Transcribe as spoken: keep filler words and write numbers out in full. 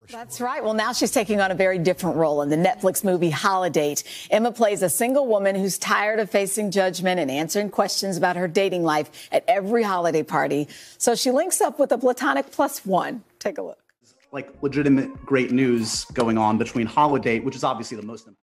That's right. Well, now she's taking on a very different role in the Netflix movie Holidate. Emma plays a single woman who's tired of facing judgment and answering questions about her dating life at every holiday party. So she links up with a platonic plus one. Take a look. Like legitimate great news going on between Holidate, which is obviously the most important.